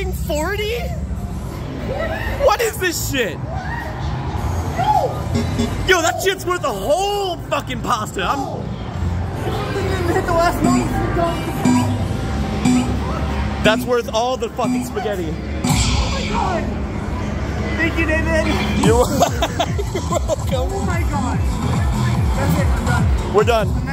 fucking 40? What is this shit? Yo, that shit's worth a whole fucking pasta. Hit the last one. That's worth all the fucking spaghetti. Oh my god. Thank you, David. You're welcome. Oh my god. That's it, I'm done. We're done.